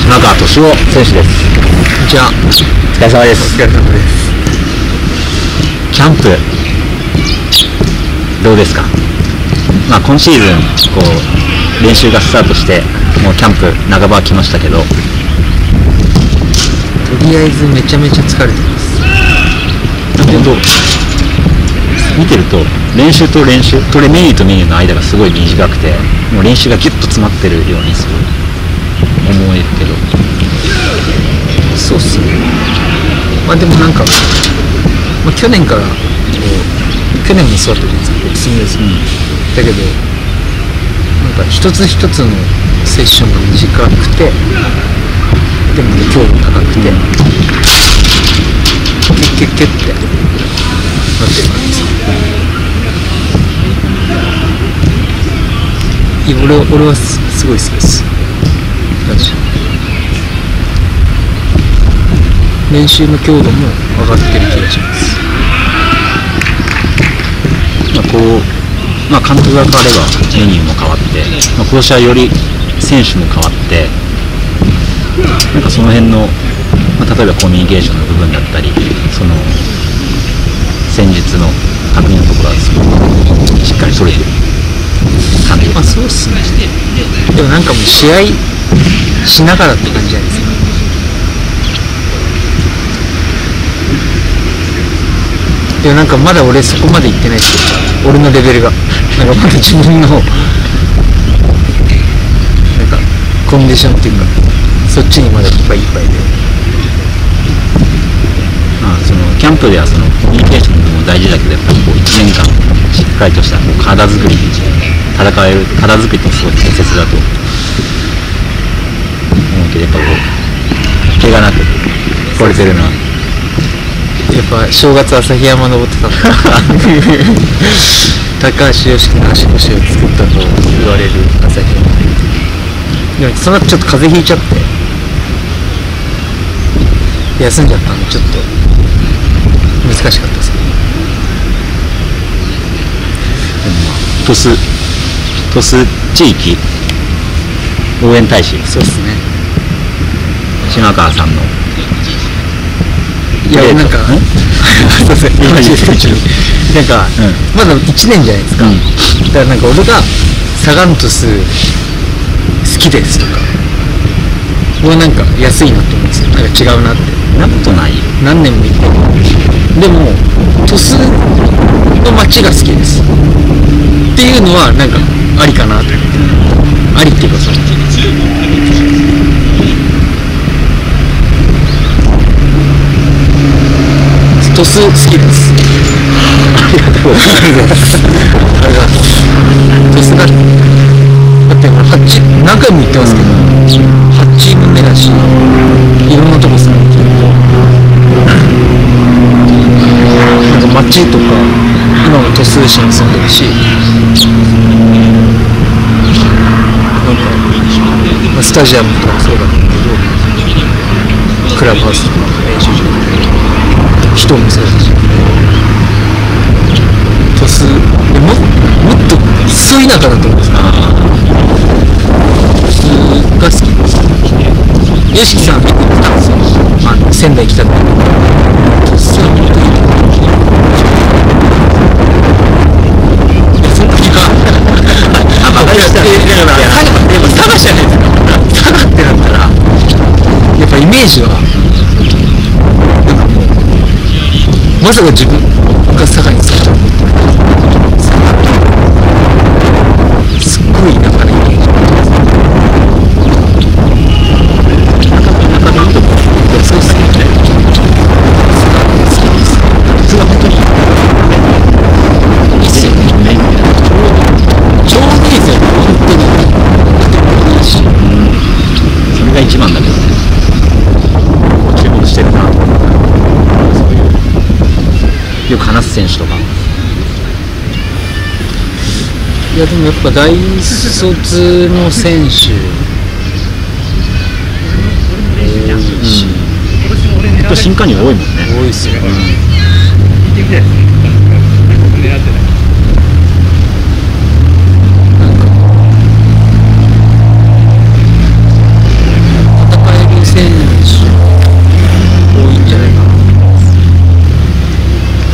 島川敏夫選手です。 じゃあお疲れ様です。 お疲れ様です。 キャンプどうですか？今シーズンこう練習がスタートしてもうキャンプ半ば来ましたけど、 とりあえずめちゃめちゃ疲れてます。 本当見てると練習と練習とメニューとメニューの間がすごい短くて、もう練習がギュッと詰まってるようにすごい思えるけど。 そうっすね。でもなんか、去年から去年もそうだったじゃないですか、ボクシングです、だけどなんか一つ一つのセッションが短くて、でも強度高くて、キュッキュッキュッってなってる感じですね。俺はすごい好きです。練習の強度も上がってる気がします。 監督が変わればメニューも変わって、今年はより選手も変わって、なんかその辺の、例えばコミュニケーションの部分だったり、その戦術の確認のところはすごいしっかりそれてる感じ。 そうっすね。でもなんかもう試合しながらって感じじゃないですか。でもなんかまだ俺そこまで行ってないっていうか、俺のレベルがなんかまだ自分のなんかコンディションっていうか、そっちにまだいっぱいいっぱいで、 そのキャンプではそのコミュニケーションも大事だけど、やっぱりこう1年間しっかりとした体作り戦える体作りってすごい大切だと思うけど、やっぱこう怪我なく来れてるのはやっぱ正月旭山登ってたの高橋良樹の足腰を作ったと言われる旭山でもその後ちょっと風邪ひいちゃって休んじゃったんで、ちょっと難しかったですけど。 鳥栖地域応援大使、 そうですね、 島川さんのなんかなんか、まだ1年じゃないですか、だからなんか俺がサガン鳥栖好きですとかはなんか安いなと思うんですよ。なんか違うなって。 そんなことないよ。 何年もいて、でも鳥栖の街が好きですっていうのはなんかありかなと思って。ありっていうか、その鳥栖好きです。ありがとうございます。鳥栖だって何回も言ってますけど、8チーム目だし、いろんなとこ住んでると、なんか街とか今も鳥栖市に住んでるし、なんか、スタジアムとかもそうだけど、クラブハウスとか練習場人もそうだし、鳥栖もっとそう田舎だと思うんですか。鳥栖が好きです。よしきさん結構来たんですよ、仙台来た時。鳥栖は本当にその時がバカにしてでも佐賀じゃないですか。佐賀ってなったらやっぱイメージはなんかもうまさか自分が佐賀に住むとは思ってない。すっごい田舎なイメージ。そうっすね。それは本当にいいっすよね。ちょうどいいですよね、本当に。いいし、 それが一番だけどね。注目してるな。そういうよく話す選手とか。 いやでもやっぱ大卒の選手多いし、 新加入多いもんね。 多いっすよね。なんか戦える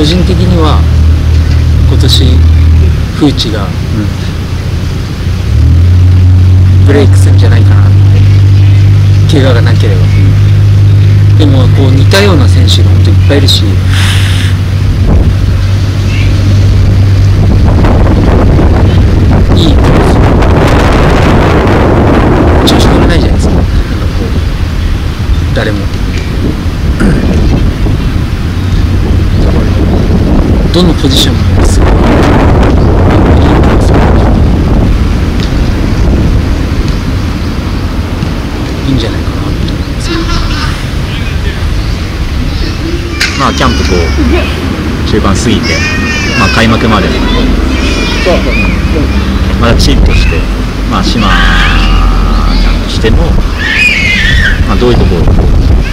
個人的には今年フーチがブレイクするんじゃないかなって、怪我がなければ。でもこう似たような選手が本当にいっぱいいるし、いい調子乗れないじゃないですか、なんかこう誰も。だからどのポジションもすごいいいいいんじゃないかなと思いますけど。 まあキャンプこう中盤過ぎて、まあ開幕までまだチームとして、まあ島ちゃんとしても、まあどういうところをこう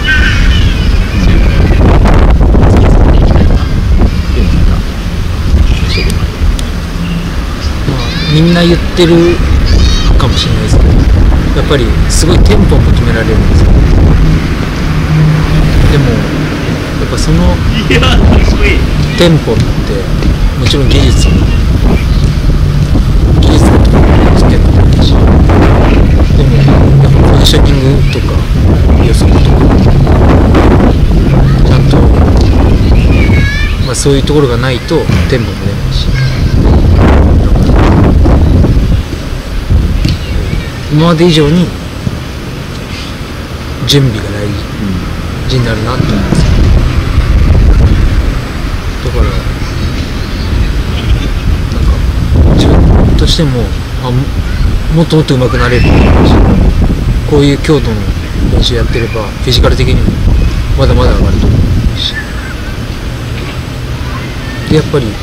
突き詰めていきたいかなっていうのが教えてもらいます。 まあみんな言ってるかもしれないですけど、やっぱりすごいテンポを求められるんですよ。でもやっぱそのテンポってもちろん技術のところもつけるもあるし、でもやっぱポジショニングとか予測とかちゃんと、まあ、そういうところがないとテンポも出ないし、今まで以上に準備が大事になるなって思います。だからなんか自分としてももっともっと上手くなれると思うし、こういう強度の練習やってればフィジカル的にもまだまだ上がると思うし、でやっぱり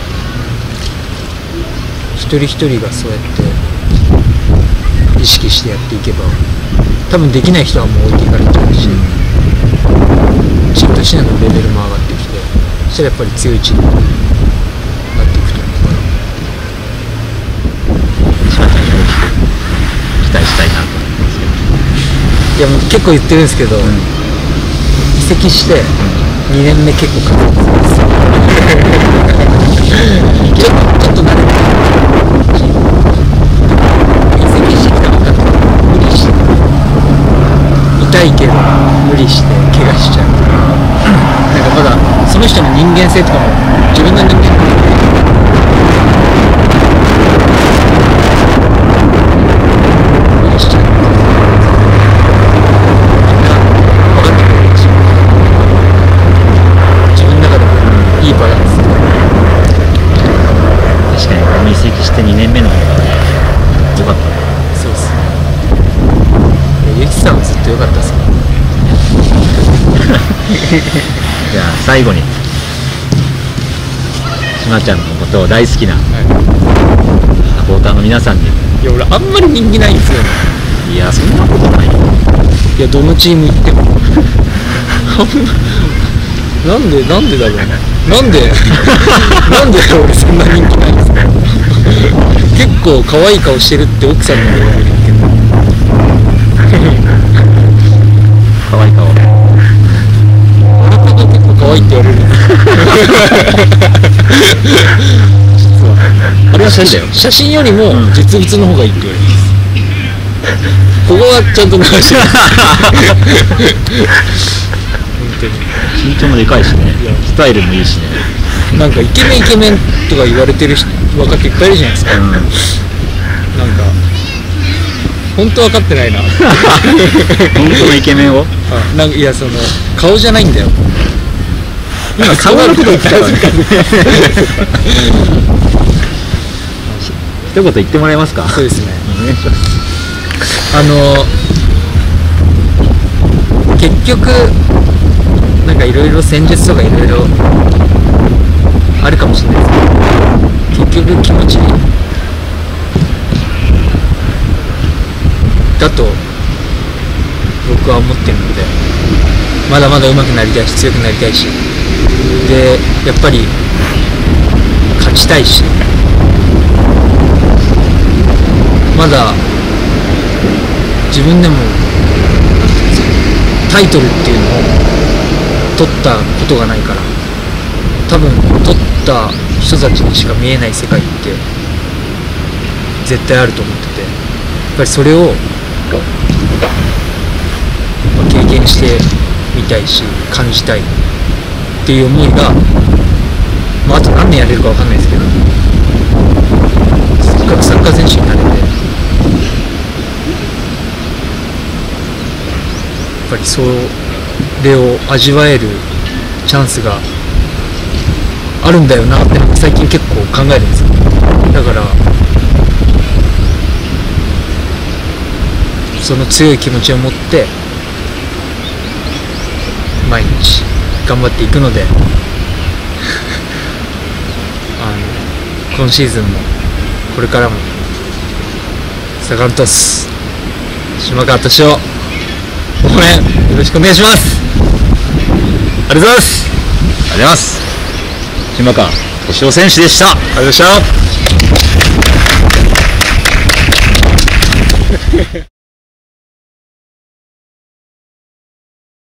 一人一人がそうやって意識してやっていけば、多分できない人はもう置いていかれちゃうし、チームとしてのレベルも上がってきて、そしたらやっぱり強いチームになっていくと思うから、 島ちゃんに大きく期待したいなと思いますけど。 いやもう結構言ってるんですけど、移籍して2年目結構かかってますちょっと慣れて移籍してきたばっかり無理して痛いけど無理して怪我しちゃうなんかまだその人の人間性とかも自分の人間性無理しちゃういいバランス。 確かに移籍して2年目の方が良かったね。 そうですね。ゆきさんはずっと良かったですか。 じゃあ最後に島ちゃんのことを大好きなサポーターの皆さんに。 いや俺あんまり人気ないんですよね。 いやそんなことないよ。 いやどのチーム行ってもなんでだろうね。なんで俺そんな人気ないんですか。結構可愛い顔してるって奥さんにも言われるけど可愛い顔。 俺とか結構可愛いって言われる実はあれはそうだよ。 写真よりも実物の方がいいって言われます、ここはちゃんと直してる本当に身長もでかいしね、スタイルもいいしね。 なんかイケメンとか言われてる若手いっぱいいるじゃないですか、なんか本当分かってないな本当のイケメンをなんかいやその顔じゃないんだよ。 今顔のこと言ってたからね一言言ってもらえますか。 そうですね、 お願いします。 結局なんかいろいろ戦術とかいろいろあるかもしれないですけど、結局気持ちだと僕は思ってるので、まだまだ上手くなりたいし強くなりたいし、でやっぱり勝ちたいし、まだ自分でもタイトルっていうのを取ったことがないから、 多分取った人たちにしか見えない世界って絶対あると思ってて、やっぱりそれを、経験してみたいし感じたいっていう思いが、あと何年やれるか分かんないですけど、せっかくサッカー選手になれて、やっぱりそれを味わえるチャンスがあるんだよなって最近結構考えるんですよ。だからその強い気持ちを持って毎日頑張っていくので今シーズンもこれからもサガン鳥栖島川俊夫応援よろしくお願いします。ありがとうございます。 ありがとうございます。島川俊夫選手でした。 ありがとうございました。